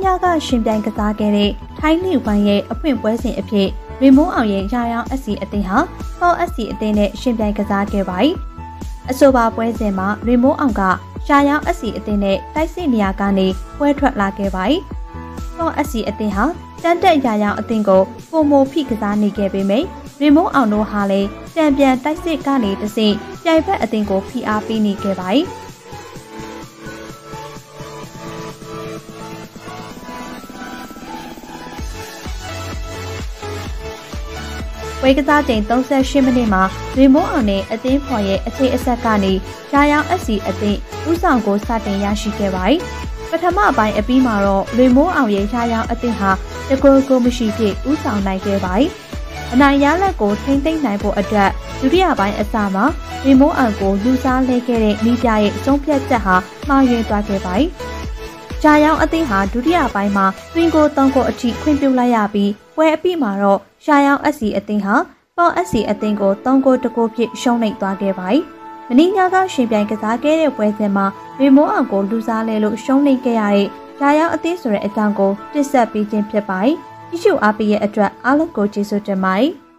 ညကရှင်ပြိုင်ကစားခဲ့တဲ့ထိုင်းလိဝိုင်းရဲ့အဖွင့်ပွဲစဉ်အဖြစ်ရေမိုးအောင်ရဲ့ရာရောင်းအစီအသင်းဟာပေါအစီအသင်းနဲ့ရှင်ပြိုင်ကစားခဲ့ပါတယ်။အဆိုပါပွဲစဉ်မှာရေမိုးအောင်ကရာရောင်းအစီအသင်းနဲ့တိုက်စစ်နေရာကနေပွဲထွက်လာခဲ့ပါတယ်။ပေါအစီအသင်းဟာတန်တက်ရာရောင်းအသင်းကိုပုံမဖိကစားနေခဲ့ပေမယ့်ရေမိုးအောင်တို့ဟာလည်းတံပြန်တိုက်စစ်ကနေတဆင့်ပြိုင်ဘက်အသင်းကိုဖိအားပေးနေခဲ့ပါတယ်။ဝေကစားချိန်38မိနစ်မှာရေမိုးအောင်နဲ့အသင်းဖော်ရဲ့အခြေအဆက်ကနေရာရောင်းအစီအသင်းဦးဆောင်ကိုစတင်ရရှိခဲ့ပါတယ်။ပထမပိုင်းအပြီးမှာတော့ရေမိုးအောင်ရဲ့ရာရောင်းအသင်းဟာတကိုမရှိဖြစ်ဦးဆောင်နိုင်ခဲ့ပါတယ်။အနိုင်ရလက်ကိုထိမ့်သိမ့်နိုင်ဖို့အတွက်ဒုတိယပိုင်းအစမှာရေမိုးအောင်ကိုလူစားလဲခဲ့တဲ့မိပြရဲ့ဆုံးဖြတ်ချက်ဟာမှားယွင်းသွားခဲ့ပါတယ်။ရာရောင်းအသင်းဟာဒုတိယပိုင်းမှာတွင်ကို3ကိုအထိခွင့်ပြုလိုက်ရပြီးပွဲအပြီးမှာတော့ရာရောင်းအစီအသင်းဟာပေါအစီအသင်းကို3ကို1ကိုဖြစ်ရှုံးနိမ့်သွားခဲ့ပါတယ်။မင်းညကရှင်ပြိုင်ကစားခဲ့တဲ့ပွဲစဉ်မှာရေမိုးအောင်ကိုလူစားလဲလို့ရှုံးနိမ့်ခဲ့ရတဲ့ရာရောင်းအသင်းဆိုတဲ့အကြောင်းကိုတင်ဆက်ပေးခြင်းဖြစ်ပါတယ်။ကြည့်ရှုအားပေးရဲ့အတွက်အားလုံးကိုကျေးဇူးတင်ပါတယ်။